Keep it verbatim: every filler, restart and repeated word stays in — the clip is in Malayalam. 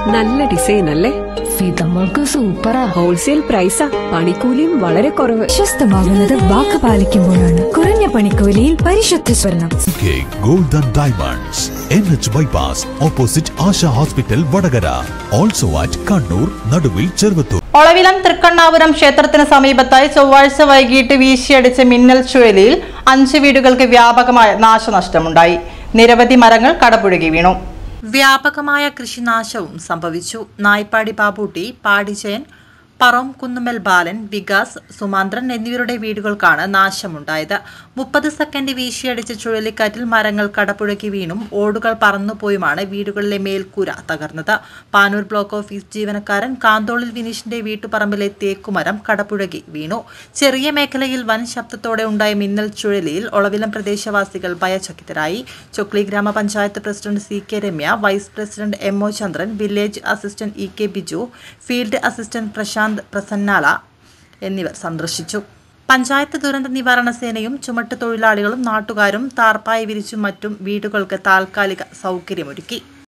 നല്ല ഡിസൈൻ അല്ലേ? ഫിതമ്മൾക്ക് സൂപ്പറാ. ഹോൾസെയിൽ പ്രൈസാ. പണിക്കൂലിയും വളരെ കുറവ്. വിശ്വസ്തമാകുന്നത് വാക്ക് പാലിക്കുമ്പോഴാണ്. കുറഞ്ഞ പണിക്കൂലിയിൽ പരിശുദ്ധ സ്വർണം. Golden diamonds, N H bypass opposite Asha hospital, Vadakara. Also at Kannur, Naduvil, Cheruvathur. Olavilam Thrikkannapuram ക്ഷേത്രത്തിന് സമീപത്തായി ചൊവ്വാഴ്ച വൈകിട്ട് വീശിയടിച്ച മിന്നൽ ചുഴലിയിൽ അഞ്ച് വീടുകൾക്ക് വ്യാപകമായ നാശനഷ്ടമുണ്ടായി. നിരവധി മരങ്ങൾ കടപുഴകി വീണു. വ്യാപകമായ കൃഷിനാശവും സംഭവിച്ചു. നായ്പാടി ബാബൂട്ടി, പാടിജയൻ, പറോം കുന്നുമൽ ബാലൻ, വികാസ്, സുമാന്ത്രൻ എന്നിവരുടെ വീടുകൾക്കാണ് നാശമുണ്ടായത്. മുപ്പത് സെക്കൻഡ് വീശിയടിച്ച ചുഴലിക്കാറ്റിൽ മരങ്ങൾ കടപുഴകി വീണും ഓടുകൾ പറന്നുപോയുമാണ് വീടുകളിലെ മേൽക്കൂര തകർന്നത്. പാനൂർ ബ്ലോക്ക് ഓഫീസ് ജീവനക്കാരൻ കാന്തോളിൽ വിനീഷിന്റെ വീട്ടുപറമ്പിലെ തേക്കുമരം കടപുഴകി വീണു. ചെറിയ മേഖലയിൽ വൻ ശബ്ദത്തോടെ ഉണ്ടായ മിന്നൽ ചുഴലിയിൽ ഒളവിലം പ്രദേശവാസികൾ ഭയചകിതരായി. ചൊക്ലി ഗ്രാമപഞ്ചായത്ത് president C K Ramya, vice president M O Chandran, village assistant E K Biju, field assistant Prashanth പ്രസന്നാല എന്നിവർ സന്ദർശിച്ചു. പഞ്ചായത്ത് ദുരന്ത നിവാരണ സേനയും ചുമട്ട് തൊഴിലാളികളും നാട്ടുകാരും താർപ്പായി വിരിച്ചും മറ്റും വീടുകൾക്ക് താൽക്കാലിക സൗകര്യമൊരുക്കി.